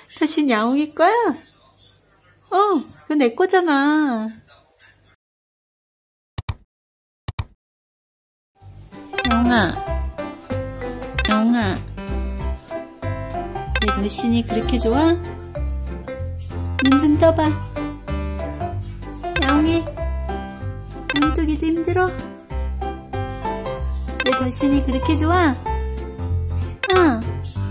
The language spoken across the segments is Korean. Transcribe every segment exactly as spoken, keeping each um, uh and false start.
다시 야옹이 거야? 어, 그거 내 거잖아. 야옹아, 야옹아, 내 돌신이 그렇게 좋아? 눈 좀 떠봐. 야옹이, 눈 뜨기도 힘들어? 내 돌신이 그렇게 좋아? 응.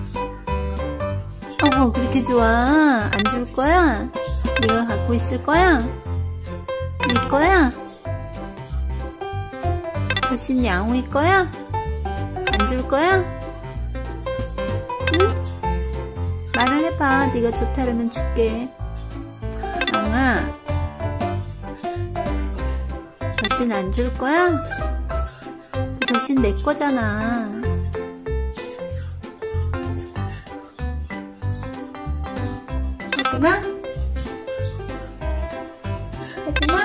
어, 그렇게 좋아. 안 줄 거야? 네가 갖고 있을 거야? 네 거야? 돌신 야옹이 거야? 안 줄 거야? 응? 말을 해봐. 네가 좋다 그러면 줄게. 야옹아, 돌신 안 줄 거야? 돌신 내 거잖아. 하지마. 하지마.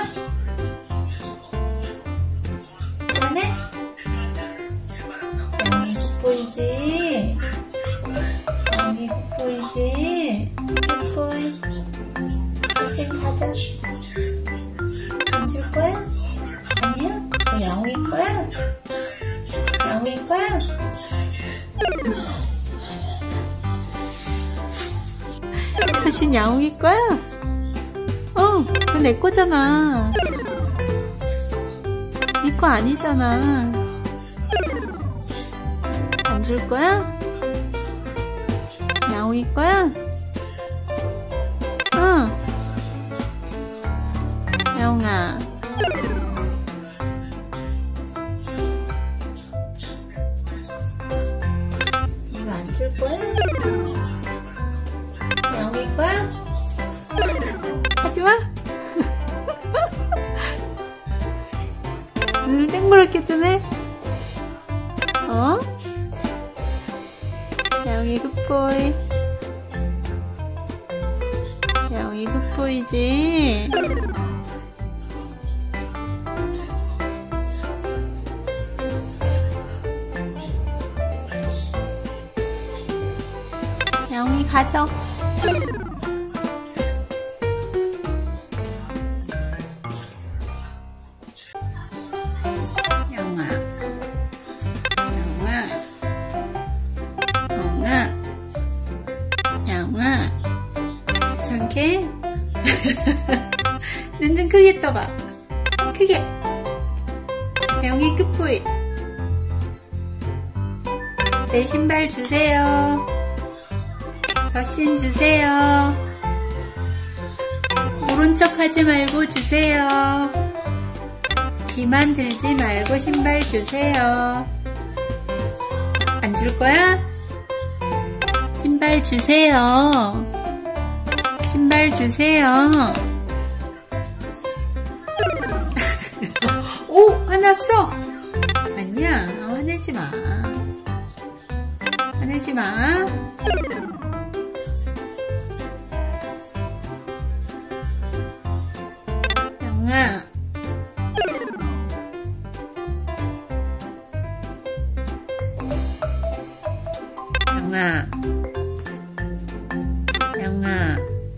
미안해. 야옹이 굿보이지. 야옹이 굿보이지. 굿보이. 돌신 가자. 안 줄 거야? 아니야? 너 야옹이 거야? 야옹이 거야? 다시 야옹이 거야? 어, 그거 내 거잖아. 네 거 아니잖아. 안 줄 거야? 야옹이 거야? 응. 야옹아. 이거 안 줄 거야? 야옹이 거야? 하지마. 눈을 땡그랗게 뜨네. 어? 야옹이 굿보이. 야옹이 굿보이지. 야옹이 가져. 야옹아, 야옹아, 야옹아, 야옹아, 귀찮게? 눈 좀 크게 떠봐. 크게. 야옹이 굿보이. 내 신발 주세요. 돌신 주세요. 모른 척 하지 말고 주세요. 기만 들지 말고 신발 주세요. 안 줄 거야? 신발 주세요. 신발 주세요. 오! 화났어! 아니야, 화내지 마. 화내지 마. 야옹아. 야옹아. 야옹아.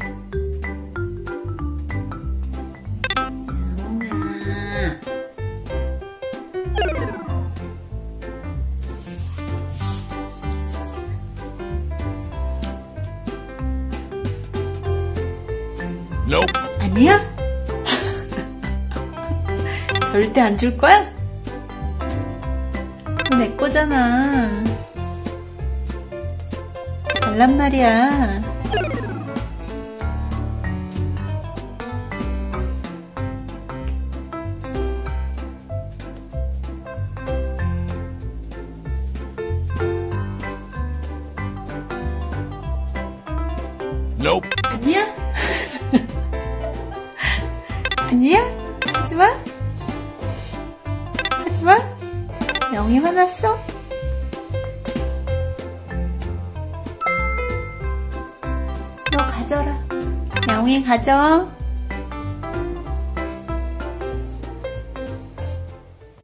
야옹아. Nope. 아니야? 절대 안 줄 거야? 그거 내 거잖아. 달란 말이야. Nope. 아니야? 아니야? 하지마? 하지마? 영이 화났어? 너 가져라. 영이 가져.